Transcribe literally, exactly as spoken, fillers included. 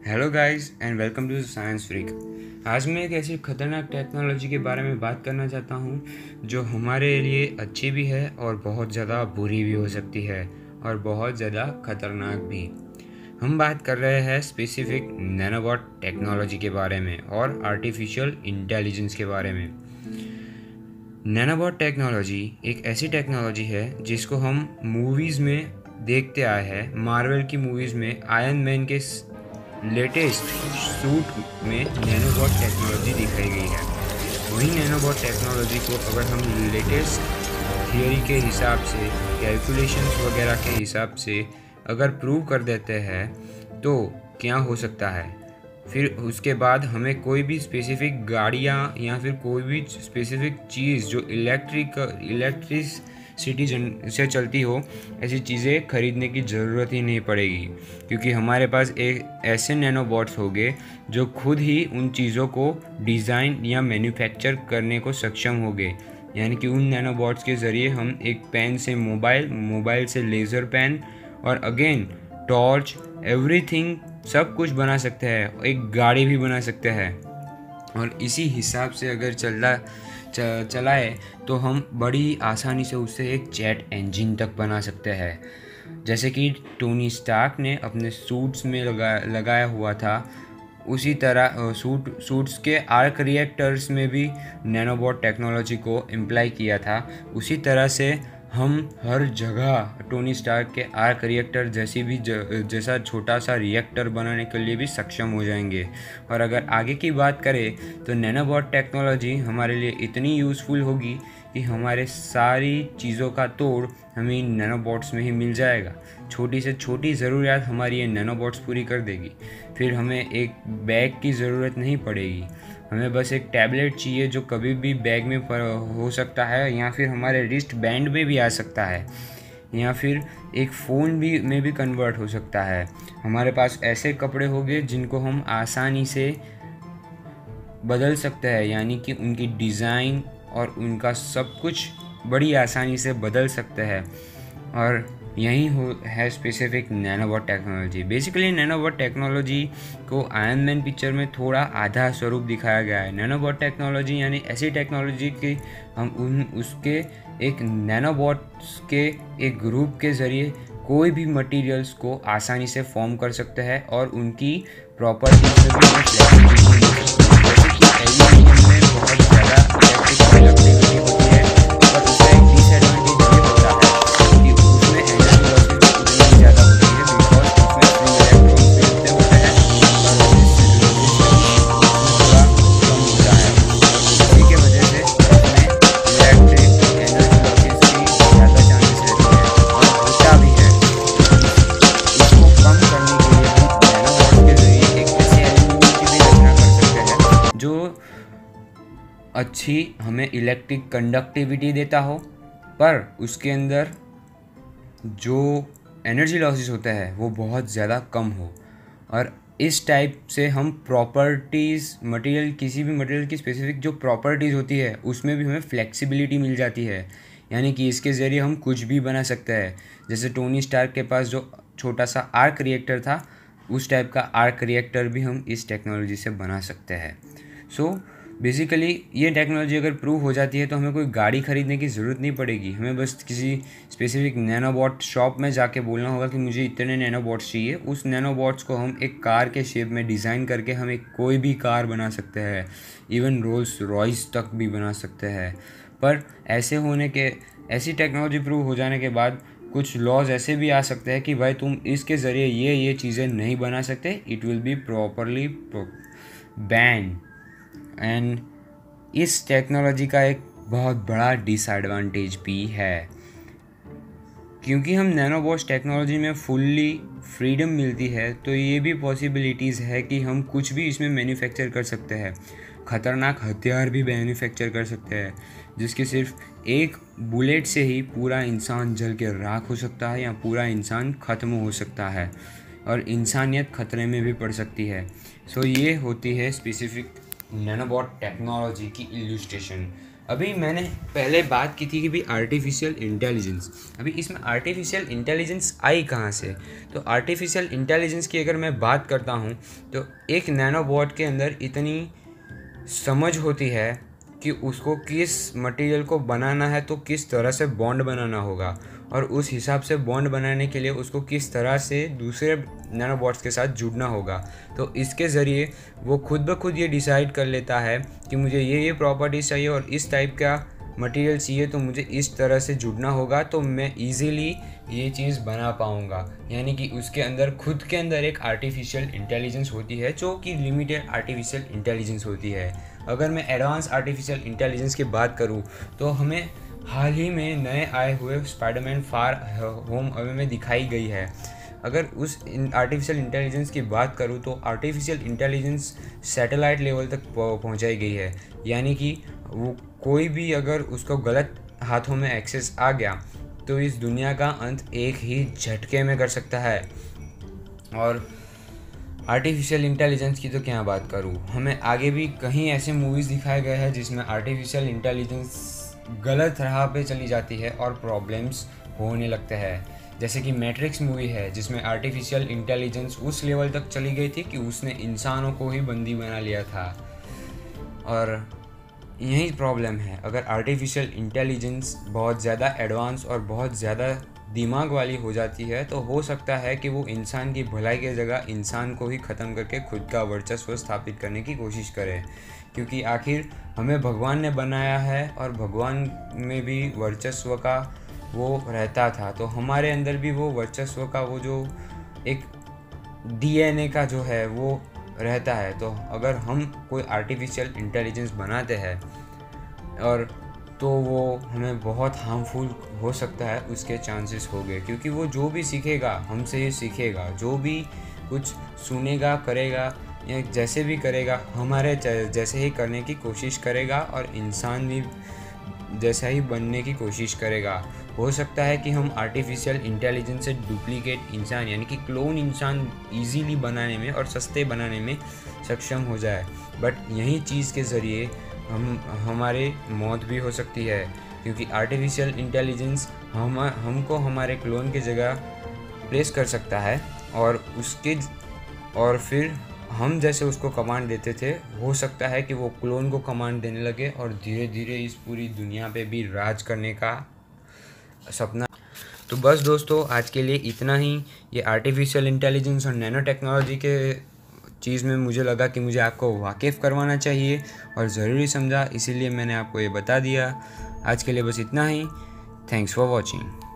Hello guys and welcome to Science Freak. आज मैं एक ऐसी खतरनाक टेक्नोलॉजी के बारे में बात करना चाहता हूँ जो हमारे लिए अच्छी भी है और बहुत ज़्यादा बुरी भी हो सकती है और बहुत ज़्यादा खतरनाक भी। हम बात कर रहे हैं स्पेसिफिक नैनोबॉट टेक्नोलॉजी के बारे में और आर्टिफिशियल इंटेलिजेंस के बारे में। नैनोबॉट टेक्नोलॉजी एक ऐसी टेक्नोलॉजी है जिसको हम मूवीज़ में देखते आए हैं। मार्वल की मूवीज़ में आयरन मैन के लेटेस्ट सूट में नैनोबॉट टेक्नोलॉजी दिखाई गई है। वही नैनोबॉट टेक्नोलॉजी को अगर हम लेटेस्ट थियोरी के हिसाब से, कैलकुलेशंस वगैरह के हिसाब से अगर प्रूव कर देते हैं तो क्या हो सकता है। फिर उसके बाद हमें कोई भी स्पेसिफिक गाड़ियाँ या फिर कोई भी स्पेसिफिक चीज़ जो इलेक्ट्रिक इलेक्ट्रिसिटी से चलती हो, ऐसी चीज़ें खरीदने की ज़रूरत ही नहीं पड़ेगी, क्योंकि हमारे पास एक ऐसे नैनोबॉट्स होंगे जो खुद ही उन चीज़ों को डिज़ाइन या मैन्युफैक्चर करने को सक्षम होंगे। यानी कि उन नैनोबॉट्स के ज़रिए हम एक पेन से मोबाइल, मोबाइल से लेज़र पेन और अगेन टॉर्च, एवरीथिंग सब कुछ बना सकते हैं, एक गाड़ी भी बना सकते हैं। और इसी हिसाब से अगर चला च, चलाए तो हम बड़ी आसानी से उससे एक जेट इंजन तक बना सकते हैं, जैसे कि टोनी स्टार्क ने अपने सूट्स में लगा लगाया हुआ था। उसी तरह सूट सूट्स के आर्क रिएक्टर्स में भी नैनोबॉट टेक्नोलॉजी को इम्प्लाई किया था। उसी तरह से हम हर जगह टोनी स्टार्क के आर्क रिएक्टर जैसी भी ज, जैसा छोटा सा रिएक्टर बनाने के लिए भी सक्षम हो जाएंगे। और अगर आगे की बात करें तो नैनोबॉट टेक्नोलॉजी हमारे लिए इतनी यूज़फुल होगी कि हमारे सारी चीज़ों का तोड़ हमें नैनोबॉट्स में ही मिल जाएगा। छोटी से छोटी ज़रूरियात हमारी ये नैनोबॉट्स पूरी कर देगी। फिर हमें एक बैग की ज़रूरत नहीं पड़ेगी, हमें बस एक टैबलेट चाहिए जो कभी भी बैग में हो सकता है, या फिर हमारे रिस्ट बैंड में भी आ सकता है, या फिर एक फ़ोन भी में भी कन्वर्ट हो सकता है। हमारे पास ऐसे कपड़े होंगे जिनको हम आसानी से बदल सकते हैं, यानी कि उनकी डिज़ाइन और उनका सब कुछ बड़ी आसानी से बदल सकते हैं। और यही हो है specific nanobot technology. Basically nanobot technology को आयरन मैन पिक्चर में थोड़ा आधा स्वरूप दिखाया गया है। नैनोबॉट टेक्नोलॉजी यानी ऐसी टेक्नोलॉजी कि हम उन उसके एक नैनोबॉट्स के एक ग्रुप के ज़रिए कोई भी मटेरियल्स को आसानी से फॉर्म कर सकते हैं और उनकी प्रॉपर्टीज से भी हमें फ्लेक्सिबिलिटी मिल सकती है। जैसे कि एल्यूमिनियम में बहुत ज़्यादा इलेक्ट्रिक कंडक्टिविटी होती है, और उसका एक डिसएडवांटेज ये होता है कि उसमें एनर्जी लॉसेज उतनी ज़्यादा होती है, बिकॉज उसमें फ्री इलेक्ट्रॉन्स भी उतने होते हैं और रेजिस्टेंस थोड़ा कम होता है। इसी के वजह से उसमें इलेक्ट्रिक एनर्जी लॉसेज की ज़्यादा चांसेस रहते हैं और होता भी है। इसको कम करने के लिए हम नैनोबॉट्स के जरिए एक ऐसे एल्यूमिनियम की भी रचना कर सकते हैं जो अच्छी हमें इलेक्ट्रिक कंडक्टिविटी देता हो, पर उसके अंदर जो एनर्जी लॉसेस होता है वो बहुत ज़्यादा कम हो। और इस टाइप से हम प्रॉपर्टीज़, मटेरियल, किसी भी मटेरियल की स्पेसिफिक जो प्रॉपर्टीज़ होती है उसमें भी हमें फ्लेक्सिबिलिटी मिल जाती है। यानी कि इसके ज़रिए हम कुछ भी बना सकते हैं। जैसे टोनी स्टार्क के पास जो छोटा सा आर्क रिएक्टर था, उस टाइप का आर्क रिएक्टर भी हम इस टेक्नोलॉजी से बना सकते हैं। सो बेसिकली ये टेक्नोलॉजी अगर प्रूव हो जाती है तो हमें कोई गाड़ी ख़रीदने की ज़रूरत नहीं पड़ेगी। हमें बस किसी स्पेसिफिक नैनोबॉट शॉप में जाके बोलना होगा कि मुझे इतने नैनोबॉट्स चाहिए। उस नैनोबॉट्स को हम एक कार के शेप में डिज़ाइन करके हम एक कोई भी कार बना सकते हैं, इवन रोल्स रॉयस तक भी बना सकते हैं। पर ऐसे होने के ऐसी टेक्नोलॉजी प्रूव हो जाने के बाद कुछ लॉज ऐसे भी आ सकते हैं कि भाई तुम इसके ज़रिए ये ये चीज़ें नहीं बना सकते, it will be properly ban. And इस टेक्नोलॉजी का एक बहुत बड़ा डिसएडवांटेज भी है, क्योंकि हम नैनोबॉट्स टेक्नोलॉजी में फुल्ली फ्रीडम मिलती है तो ये भी पॉसिबिलिटीज़ है कि हम कुछ भी इसमें मैन्युफैक्चर कर सकते हैं। ख़तरनाक हथियार भी मैन्युफैक्चर कर सकते हैं, जिसके सिर्फ एक बुलेट से ही पूरा इंसान जल के राख हो सकता है या पूरा इंसान ख़त्म हो सकता है और इंसानियत खतरे में भी पड़ सकती है। सो ये होती है स्पेसिफिक नैनोबॉट टेक्नोलॉजी की इल्यूस्ट्रेशन। अभी मैंने पहले बात की थी कि भी आर्टिफिशियल इंटेलिजेंस, अभी इसमें आर्टिफिशियल इंटेलिजेंस आई कहाँ से? तो आर्टिफिशियल इंटेलिजेंस की अगर मैं बात करता हूँ तो एक नैनोबॉट के अंदर इतनी समझ होती है कि उसको किस मटेरियल को बनाना है तो किस तरह से बॉन्ड बनाना होगा, और उस हिसाब से बॉन्ड बनाने के लिए उसको किस तरह से दूसरे नैनोबॉट्स के साथ जुड़ना होगा। तो इसके ज़रिए वो खुद ब खुद ये डिसाइड कर लेता है कि मुझे ये ये प्रॉपर्टीज़ चाहिए और इस टाइप का मटेरियल चाहिए, तो मुझे इस तरह से जुड़ना होगा तो मैं इजीली ये चीज़ बना पाऊँगा। यानी कि उसके अंदर खुद के अंदर एक आर्टिफिशियल इंटेलिजेंस होती है जो कि लिमिटेड आर्टिफिशियल इंटेलिजेंस होती है। अगर मैं एडवांस आर्टिफिशियल इंटेलिजेंस की बात करूँ तो हमें हाल ही में नए आए हुए स्पाइडरमैन फार होम अवे में दिखाई गई है। अगर उस आर्टिफिशियल इंटेलिजेंस की बात करूँ तो आर्टिफिशियल इंटेलिजेंस सैटेलाइट लेवल तक पहुंचाई गई है। यानी कि वो कोई भी अगर उसको गलत हाथों में एक्सेस आ गया तो इस दुनिया का अंत एक ही झटके में कर सकता है। और आर्टिफिशियल इंटेलिजेंस की तो क्या बात करूँ, हमें आगे भी कहीं ऐसे मूवीज़ दिखाए गए हैं जिसमें आर्टिफिशियल इंटेलिजेंस गलत राह पे चली जाती है और प्रॉब्लम्स होने लगते हैं। जैसे कि मैट्रिक्स मूवी है जिसमें आर्टिफिशियल इंटेलिजेंस उस लेवल तक चली गई थी कि उसने इंसानों को ही बंदी बना लिया था। और यही प्रॉब्लम है, अगर आर्टिफिशियल इंटेलिजेंस बहुत ज़्यादा एडवांस और बहुत ज़्यादा दिमाग वाली हो जाती है तो हो सकता है कि वो इंसान की भलाई की जगह इंसान को ही ख़त्म करके खुद का वर्चस्व स्थापित करने की कोशिश करे। क्योंकि आखिर हमें भगवान ने बनाया है और भगवान में भी वर्चस्व का वो रहता था, तो हमारे अंदर भी वो वर्चस्व का वो जो एक डीएनए का जो है वो रहता है। तो अगर हम कोई आर्टिफिशियल इंटेलिजेंस बनाते हैं और तो वो हमें बहुत हार्मफुल हो सकता है, उसके चांसेस हो गए। क्योंकि वो जो भी सीखेगा हमसे ही सीखेगा, जो भी कुछ सुनेगा करेगा या जैसे भी करेगा हमारे जैसे ही करने की कोशिश करेगा और इंसान भी जैसा ही बनने की कोशिश करेगा। हो सकता है कि हम आर्टिफिशियल इंटेलिजेंस से डुप्लीकेट इंसान यानी कि क्लोन इंसान इजीली बनाने में और सस्ते बनाने में सक्षम हो जाए, बट यही चीज़ के ज़रिए हम हमारे मौत भी हो सकती है। क्योंकि आर्टिफिशियल इंटेलिजेंस हम हमको हमारे क्लोन की जगह प्लेस कर सकता है और उसके और फिर हम जैसे उसको कमांड देते थे, हो सकता है कि वो क्लोन को कमांड देने लगे और धीरे धीरे इस पूरी दुनिया पे भी राज करने का सपना। तो बस दोस्तों, आज के लिए इतना ही। ये आर्टिफिशियल इंटेलिजेंस और नैनो टेक्नोलॉजी के चीज़ में मुझे लगा कि मुझे आपको वाकिफ़ करवाना चाहिए और ज़रूरी समझा, इसीलिए मैंने आपको ये बता दिया। आज के लिए बस इतना ही। Thanks for watching.